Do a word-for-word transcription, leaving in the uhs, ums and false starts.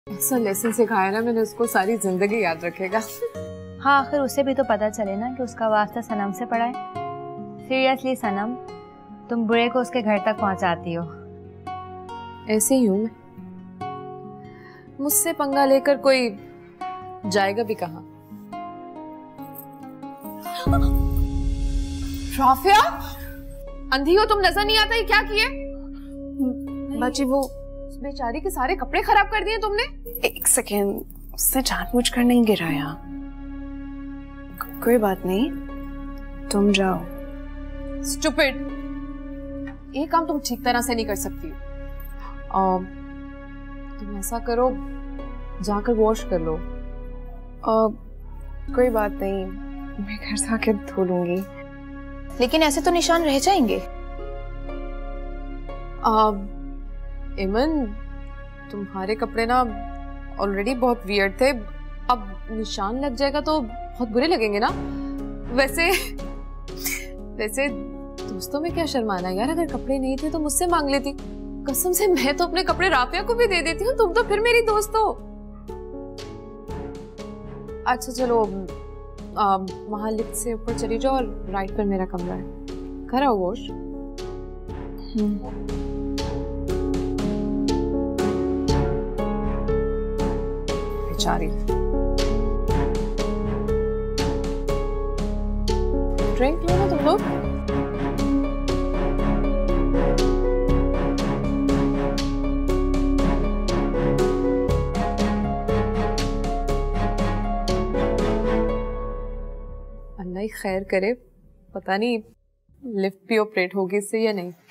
ऐसा लेसन सिखाया ना मैंने उसको, सारी जिंदगी याद रखेगा। हाँ, आखिर उसे भी तो पता चले ना कि उसका वास्ता सनम से पड़ा है। सीरियसली सनम, तुम बुरे को उसके घर तक पहुंचाती हो। ऐसे ही हूं मैं, मुझसे पंगा लेकर कोई जाएगा भी कहां। राफिया, अंधी हो तुम, नजर नहीं आता ये क्या किए? बाजी वो बेचारी के सारे कपड़े खराब कर दिए तुमने। एक सेकेंड, उसने जानबूझकर नहीं गिराया। कोई बात नहीं, तुम जाओ। स्टूपिड, ये काम तुम ठीक तरह से नहीं कर सकती। आ, तुम ऐसा करो, जाकर वॉश कर लो। आ, कोई बात नहीं, मैं घर जाके धो लूंगी। लेकिन ऐसे तो निशान रह जाएंगे। आ, इमन, तुम्हारे कपड़े ना ऑलरेडी बहुत वियर्ड थे, अब निशान लग जाएगा तो बहुत बुरे लगेंगे ना। वैसे वैसे दोस्तों में क्या शर्माना यार, अगर कपड़े नहीं थे तो मुझसे मांग लेती। कसम से मैं तो अपने कपड़े राफिया को भी दे देती हूँ, तुम तो फिर मेरी दोस्त हो। अच्छा चलो, वहां लिफ्ट से ऊपर चली जाओ और राइट पर मेरा कमरा है, कराओ वॉश। बेचारी, ड्रिंक लो ना तुम लोग। अल्लाह ही खैर करे, पता नहीं लिफ्ट भी ऑपरेट होगी इससे या नहीं।